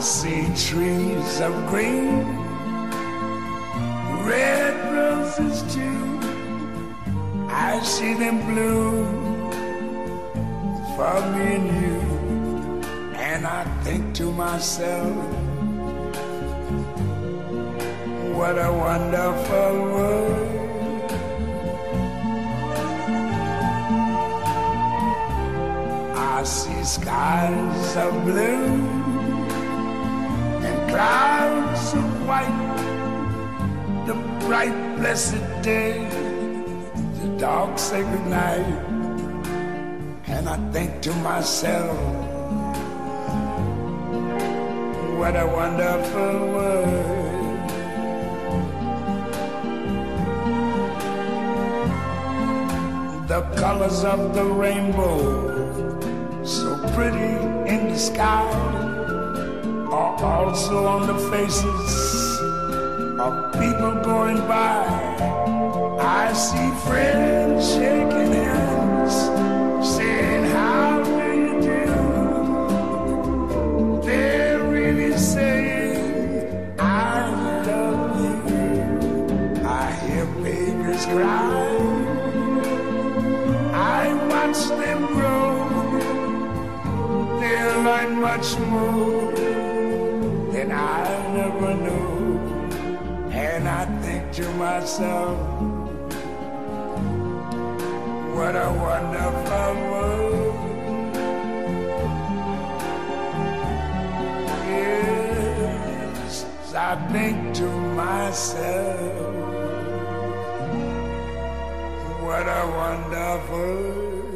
see trees of green, red roses too. I see them bloom for me and you. And I think to myself, what a wonderful world. I see skies of blue and clouds of white, the bright blessed day, the dark sacred night. And I think to myself, what a wonderful world. The colors of the rainbow, so pretty in the sky, are also on the faces of people going by. I see friends shaking hands, saying, how do you do? They're really saying, I love you. I hear babies cry, I watch them grow. They'll learn much more than I never knew. And I think to myself, what a wonderful world. Yes, I think to myself, what a wonderful world.